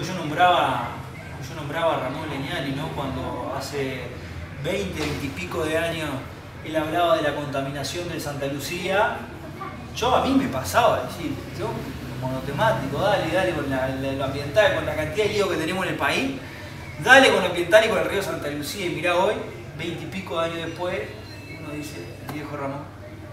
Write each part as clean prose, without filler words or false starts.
Hoy yo nombraba a Ramón Legnani, ¿no? Cuando hace 20 y pico de años él hablaba de la contaminación de Santa Lucía. A mí me pasaba decir, yo monotemático, dale con lo ambiental, con la cantidad de lío que tenemos en el país, dale con lo ambiental y con el río Santa Lucía. Y mirá hoy, 20 y pico de años después, uno dice, el viejo Ramón,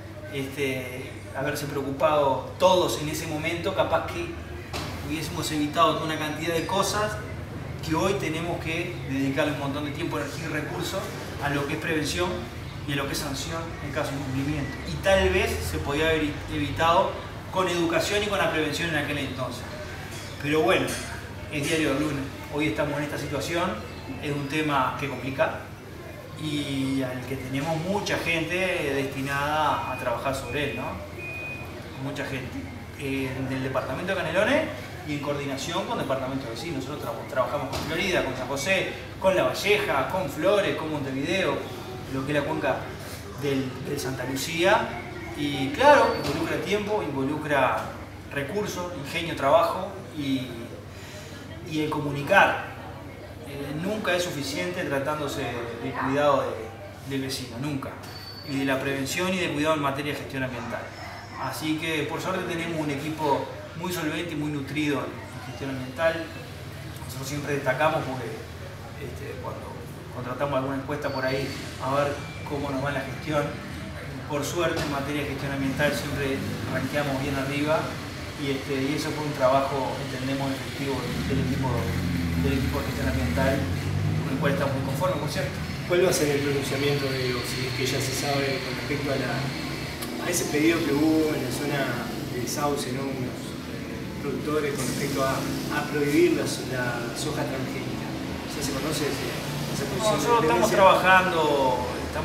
haberse preocupado todos en ese momento, capaz que hubiésemos evitado toda una cantidad de cosas que hoy tenemos que dedicarle un montón de tiempo, energía y recursos a lo que es prevención y a lo que es sanción en caso de incumplimiento. Y tal vez se podía haber evitado con educación y con la prevención en aquel entonces. Pero bueno, es diario del lunes. Hoy estamos en esta situación, es un tema que complica y al que tenemos mucha gente destinada a trabajar sobre él, ¿no? Mucha gente. Del departamento de Canelones y en coordinación con departamentos vecinos. Nosotros trabajamos con Florida, con San José, con La Valleja, con Flores, con Montevideo, lo que es la cuenca del Santa Lucía. Y claro, involucra tiempo, involucra recursos, ingenio, trabajo y el comunicar. Nunca es suficiente tratándose del cuidado del vecino, nunca. Y de la prevención y de cuidado en materia de gestión ambiental. Así que por suerte tenemos un equipo muy solvente y muy nutrido en gestión ambiental. Nosotros siempre destacamos porque cuando contratamos alguna encuesta por ahí a ver cómo nos va la gestión, por suerte en materia de gestión ambiental siempre ranqueamos bien arriba y eso fue un trabajo, entendemos, efectivo del equipo de gestión ambiental, con el cual estamos muy conformes, por cierto. ¿Cuál va a ser el pronunciamiento de si es que ya se sabe con respecto a ese pedido que hubo en la zona del Sauce, ¿no? Unos productores con respecto a prohibir la soja transgénica? ¿Ya se conoce esa posición? Nosotros estamos trabajando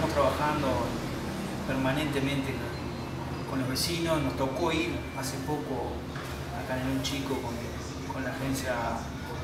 permanentemente con los vecinos. Nos tocó ir hace poco a Canelón Chico con la agencia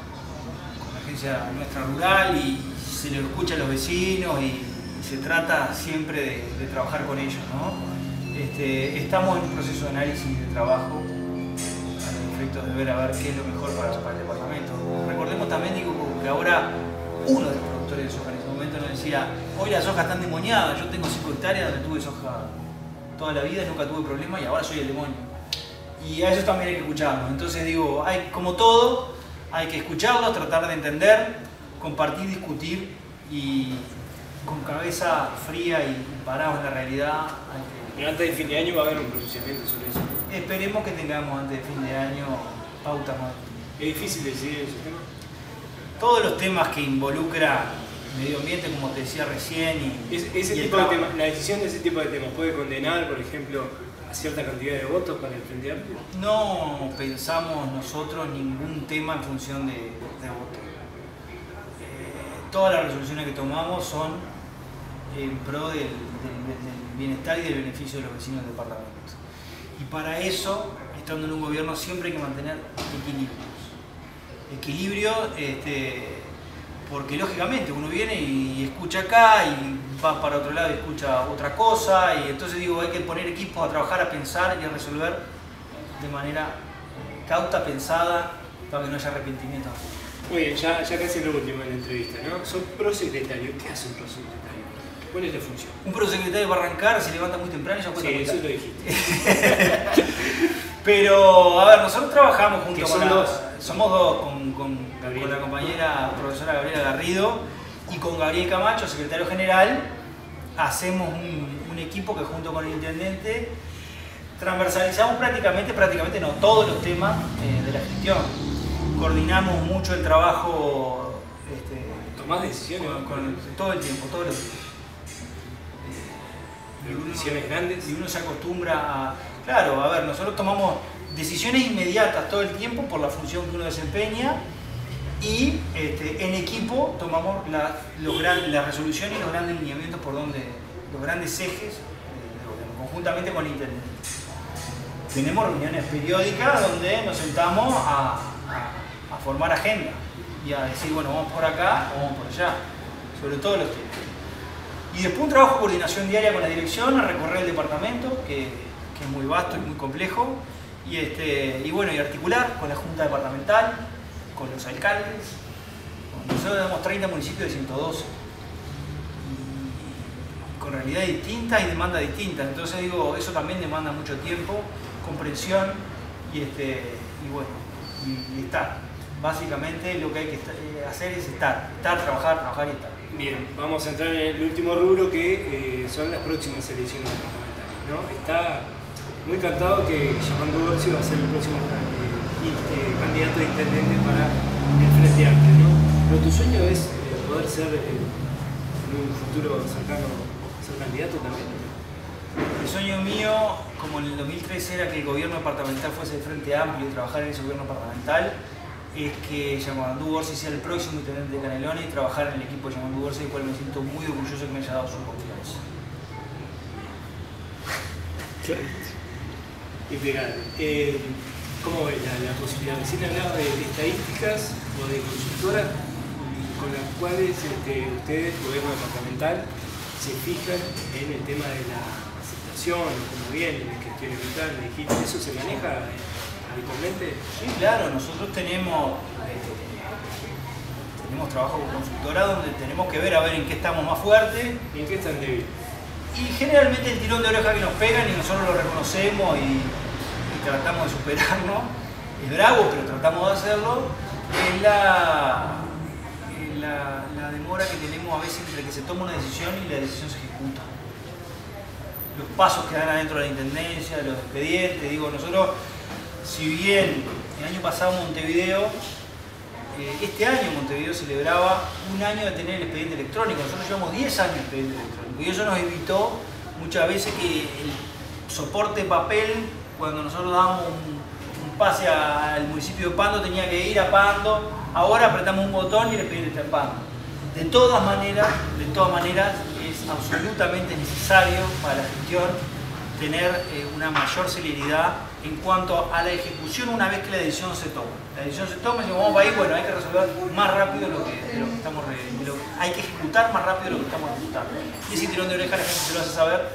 nuestra rural y se le escucha a los vecinos y se trata siempre de trabajar con ellos, ¿no? Estamos en un proceso de análisis de trabajo a los efectos de ver a ver qué es lo mejor para el departamento. Recordemos también, que ahora uno de los productores de soja en ese momento nos decía, hoy las sojas están demoniadas, yo tengo 5 hectáreas donde tuve soja toda la vida, nunca tuve problema y ahora soy el demonio. Y a eso también hay que escucharlo. Entonces como todo, hay que escucharlos, tratar de entender, compartir, discutir y con cabeza fría y parados en la realidad. Pero antes de fin de año va a haber un pronunciamiento sobre eso. Esperemos que tengamos antes de fin de año pautas más. ¿Es difícil decidir ese tema? Todos los temas que involucran medio ambiente, como te decía recién, la decisión de ese tipo de temas puede condenar, por ejemplo, a cierta cantidad de votos para el Frente Amplio. No pensamos nosotros ningún tema en función de votos. Todas las resoluciones que tomamos son en pro del bienestar y del beneficio de los vecinos del departamento. Y para eso, estando en un gobierno, siempre hay que mantener equilibrio, porque lógicamente uno viene y escucha acá y va para otro lado y escucha otra cosa, y entonces hay que poner equipos a trabajar, a pensar y a resolver de manera cauta, pensada, para que no haya arrepentimiento. Muy bien, ya casi lo último en la entrevista, ¿no? Sos prosecretario. ¿Qué hace un prosecretario? ¿Cuál es la función? Un prosecretario va a arrancar, se levanta muy temprano y ya cuenta muy tarde. Sí, eso lo dijiste. Pero, a ver, nosotros trabajamos junto con dos. Somos dos, con la compañera profesora Gabriela Garrido y con Gabriel Camacho, secretario general. Hacemos un equipo que junto con el intendente transversalizamos prácticamente no, todos los temas de la gestión. Coordinamos mucho el trabajo. ¿Tomás decisiones? Todo el tiempo, todos los días. ¿Decisiones grandes? Y uno se acostumbra a... Claro, a ver, nosotros tomamos decisiones inmediatas todo el tiempo por la función que uno desempeña y en equipo tomamos las resoluciones y los grandes lineamientos por donde, los grandes ejes conjuntamente con el intendente. Tenemos reuniones periódicas donde nos sentamos a formar agenda y a decir, bueno, vamos por acá o vamos por allá, sobre todos los temas. Y después un trabajo de coordinación diaria con la dirección, a recorrer el departamento, que es muy vasto y muy complejo, y bueno, y articular con la Junta Departamental, con los alcaldes. Nosotros tenemos 30 municipios de 112. Con realidades distintas y demandas distintas. Entonces digo, eso también demanda mucho tiempo, comprensión y bueno, y estar. Básicamente lo que hay que hacer es estar, trabajar y estar. Bien, vamos a entrar en el último rubro que son las próximas elecciones departamentales, ¿no? Está muy cantado que Yamandu Orsi va a ser el próximo candidato de intendente para el Frente Amplio, ¿no? Pero tu sueño es poder ser en un futuro cercano ser candidato también. El sueño mío, como en el 2013 era que el gobierno departamental fuese el Frente Amplio y trabajar en ese gobierno departamental, es que Yamandu Orsi sea el próximo intendente de Canelones y trabajar en el equipo de Yamandu Orsi, del cual me siento muy orgulloso que me haya dado su confianza. Impecable. ¿Cómo ves la posibilidad? Recién hablaba de estadísticas o de consultoras con las cuales ustedes, gobierno departamental, se fijan en el tema de la aceptación, o cómo viene, la gestión ambiental, ¿eso se maneja habitualmente? Sí, claro, nosotros tenemos trabajo con consultora donde tenemos que ver a ver en qué estamos más fuertes y en qué están débiles. Y generalmente el tirón de oreja que nos pegan y nosotros lo reconocemos y tratamos de superarnos, es bravo, pero tratamos de hacerlo, es la demora que tenemos a veces entre que se toma una decisión y la decisión se ejecuta. Los pasos que dan adentro de la intendencia, los expedientes, digo, nosotros, si bien el año pasado Montevideo, este año Montevideo celebraba un año de tener el expediente electrónico, nosotros llevamos 10 años de expediente electrónico y eso nos evitó muchas veces que el soporte de papel, cuando nosotros dábamos un pase al municipio de Pando, tenía que ir a Pando, ahora apretamos un botón y el expediente está en Pando. De todas maneras, es absolutamente necesario para la gestión tener una mayor celeridad en cuanto a la ejecución una vez que la decisión se toma. La decisión se toma y si vamos para ahí, bueno, hay que resolver más rápido de lo que estamos hay que ejecutar más rápido de lo que estamos ejecutando. Y ese tirón de oreja la gente se lo hace saber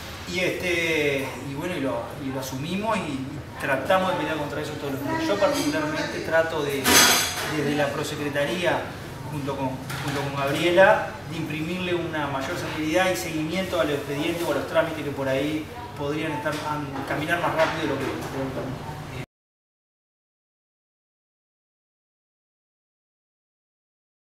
y bueno, y lo asumimos y tratamos de pelear contra eso todos los días. Yo particularmente trato desde la prosecretaría junto con Gabriela, de imprimirle una mayor celeridad y seguimiento a los expedientes o a los trámites que por ahí podrían caminar más rápido de lo que